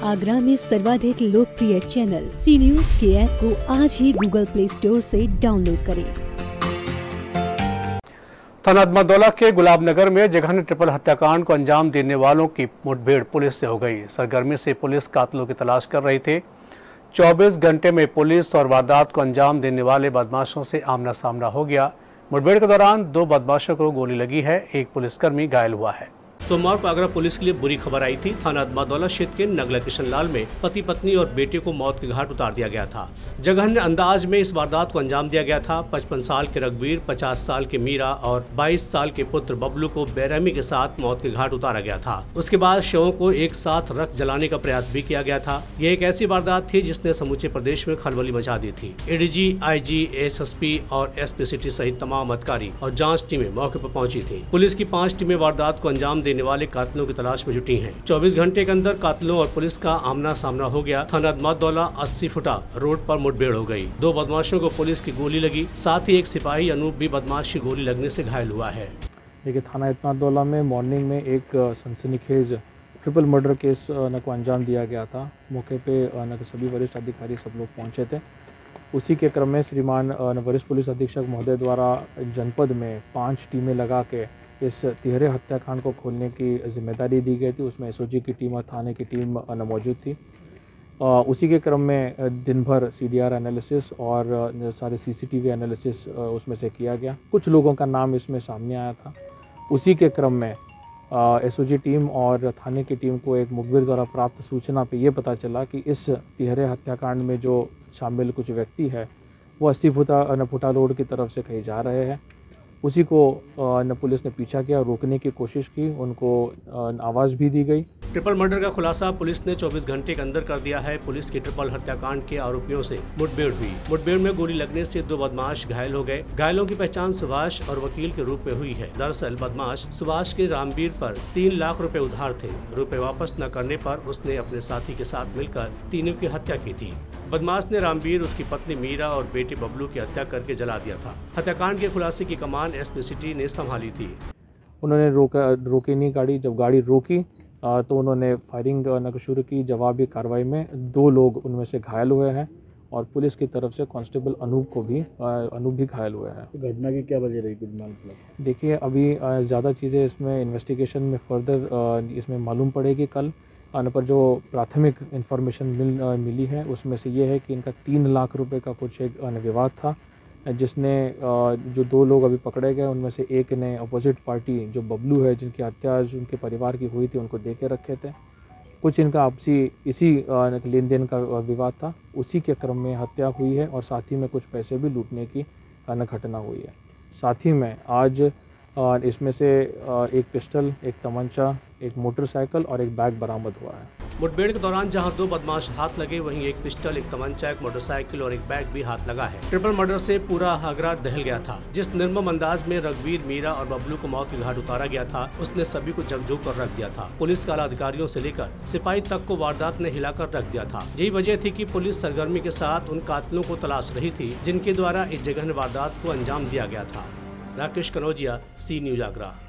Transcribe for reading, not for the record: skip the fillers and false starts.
आगरा में सर्वाधिक लोकप्रिय चैनल सी न्यूज के ऐप को आज ही गूगल प्ले स्टोर से डाउनलोड करें। थाना अदमादौला के गुलाबनगर में जघन्य ट्रिपल हत्याकांड को अंजाम देने वालों की मुठभेड़ पुलिस से हो गई। सरगर्मी से पुलिस कातिलों की तलाश कर रही थी। 24 घंटे में पुलिस और वारदात को अंजाम देने वाले बदमाशों से आमना सामना हो गया। मुठभेड़ के दौरान 2 बदमाशों को गोली लगी है, एक पुलिसकर्मी घायल हुआ है। सोमवार को आगरा पुलिस के लिए बुरी खबर आई थी। थाना अदमादौला क्षेत्र के नगला किशनलाल में पति पत्नी और बेटे को मौत के घाट उतार दिया गया था। जघन्य अंदाज में इस वारदात को अंजाम दिया गया था। 55 साल के रघुवीर, 50 साल के मीरा और 22 साल के पुत्र बबलू को बेरहमी के साथ मौत के घाट उतारा गया था। उसके बाद शवों को एक साथ रख जलाने का प्रयास भी किया गया था। यह एक ऐसी वारदात थी जिसने समूचे प्रदेश में खलबली मचा दी थी। एडीजी, आईजी, एसएसपी और एसपी सिटी सहित तमाम अधिकारी और जाँच टीमें मौके पर पहुंची थी। पुलिस की 5 टीमें वारदात को अंजाम देने वाले कातिलों की तलाश में जुटी हैं। 24 घंटे के अंदर कातिलों और पुलिस का आमना सामना हो गया। थाना अदमादौला 80 फुटा रोड पर मुठभेड़ हो गई। 2 बदमाशों को पुलिस की गोली लगी, साथ ही एक सिपाही अनूप भी बदमाश की गोली लगने से घायल हुआ है। देखिए, थाना अदमादौला में मॉर्निंग में एक सनसनीखेज ट्रिपल मर्डर केस को अंजाम दिया गया था। मौके पे सभी वरिष्ठ अधिकारी सब लोग पहुंचे थे। उसी के क्रम में श्रीमान वरिष्ठ पुलिस अधीक्षक महोदय द्वारा जनपद में 5 टीमें लगा के इस तिहरे हत्याकांड को खोलने की जिम्मेदारी दी गई थी। उसमें एसओजी की टीम और थाने की टीम मौजूद थी। उसी के क्रम में दिन भर सीडीआर एनालिसिस और सारे सीसीटीवी एनालिसिस उसमें से किया गया। कुछ लोगों का नाम इसमें सामने आया था। उसी के क्रम में एसओजी टीम और थाने की टीम को एक मुखबिर द्वारा प्राप्त सूचना पे ये पता चला कि इस तिहरे हत्याकांड में जो शामिल कुछ व्यक्ति है वो 80 फुटा रोड की तरफ से कहीं जा रहे हैं। उसी को पुलिस ने पीछा किया, रोकने की कोशिश की, उनको आवाज़ भी दी गई। ट्रिपल मर्डर का खुलासा पुलिस ने 24 घंटे के अंदर कर दिया है। पुलिस की ट्रिपल हत्याकांड के आरोपियों से मुठभेड़ हुई। मुठभेड़ में गोली लगने से 2 बदमाश घायल हो गए। घायलों की पहचान सुभाष और वकील के रूप में हुई है। दरअसल बदमाश सुभाष के रामवीर पर 3 लाख रुपए उधार थे। रुपए वापस न करने पर उसने अपने साथी के साथ मिलकर तीनों की हत्या की थी। बदमाश ने रामवीर, उसकी पत्नी मीरा और बेटे बबलू की हत्या करके जला दिया था। हत्याकांड के खुलासे की कमान एसपी सिटी ने संभाली थी। उन्होंने रोकी नहीं गाड़ी। जब गाड़ी रोकी तो उन्होंने फायरिंग शुरू की। जवाबी कार्रवाई में 2 लोग उनमें से घायल हुए हैं और पुलिस की तरफ से कांस्टेबल अनूप भी घायल हुए हैं। घटना की क्या वजह रही कुछ? देखिए, अभी ज़्यादा चीज़ें इसमें इन्वेस्टिगेशन में फर्दर इसमें मालूम पड़ेगी। कल आने पर जो प्राथमिक इन्फॉर्मेशन मिली है उसमें से ये है कि इनका 3 लाख रुपए का कुछ एक विवाद था, जिसने जो 2 लोग अभी पकड़े गए उनमें से एक ने अपोजिट पार्टी जो बबलू है, जिनकी हत्या उनके परिवार की हुई थी, उनको दे के रखे थे। कुछ इनका आपसी इसी लेन देन का विवाद था। उसी के क्रम में हत्या हुई है और साथ ही में कुछ पैसे भी लूटने की घटना हुई है। साथ ही में आज इसमें से एक पिस्टल, एक तमंचा, एक मोटरसाइकिल और एक बैग बरामद हुआ है। मुठभेड़ के दौरान जहां 2 बदमाश हाथ लगे, वहीं एक पिस्टल, एक तमंचा, एक मोटरसाइकिल और एक बैग भी हाथ लगा है। ट्रिपल मर्डर से पूरा आगरा दहल गया था। जिस निर्मम अंदाज में रघुवीर, मीरा और बबलू को मौत के घाट उतारा गया था, उसने सभी को झकझोर कर रख दिया था। पुलिस के आला अधिकारियों से लेकर सिपाही तक को वारदात ने हिलाकर रख दिया था। यही वजह थी कि पुलिस सरगर्मी के साथ उन कातिलों को तलाश रही थी जिनके द्वारा इस जघन्य वारदात को अंजाम दिया गया था। Rakesh Kanaujia, C news Agra.